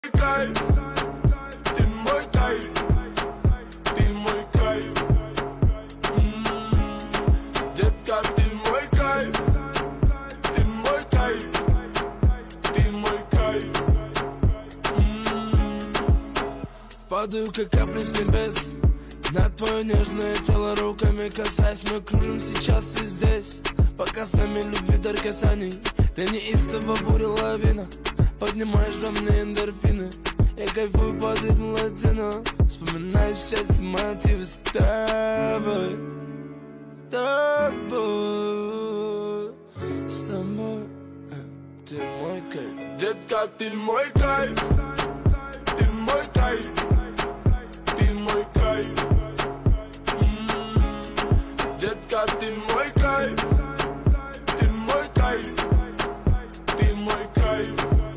кайф, ты мой кайф, ты мой кайф. Детка, ты мой кайф, ты мой кайф, ты мой кайф. Падаю, как капли с небес, на твое нежное тело руками касаясь. Мы кружим сейчас и здесь, пока с нами любви дар касаний. Ты неистово буря лавина, поднимаешь во мне эндорфины. Я кайфую под ритм латино, вспоминаю счастье, мотивы с тобой. С тобой, с тобой. Ты мой кайф. Детка, ты мой кайф, ты мой кайф, ты мой кайф. Детка, ты мой кайф, ты мой кайф, ты мой кайф.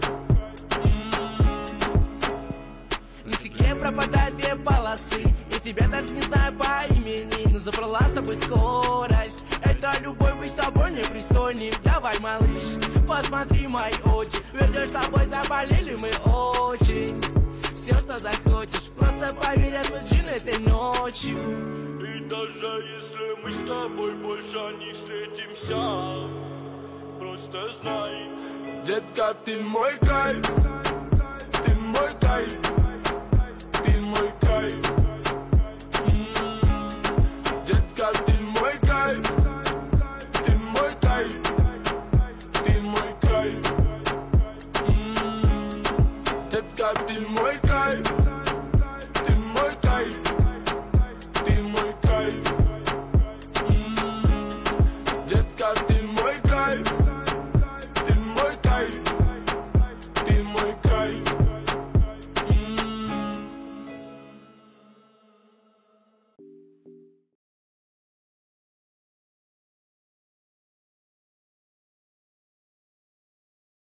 На стекле пропадают две полосы, я тебя даже не знаю по имени, но забрала с тобой скорость. Это любовь, быть с тобой непристойным. Давай, малыш, посмотри мои очи, ведешь с тобой, заболели мы очень. Все, что захочешь, просто поверь, отложи этой ночью. И даже если мы с тобой больше не встретимся, просто знай, детка, ты мой кайф, ты мой кайф, ты мой кайф. Детка, ты мой кайф, ты мой кайф, ты мой кайф. Детка, ты мой кайф.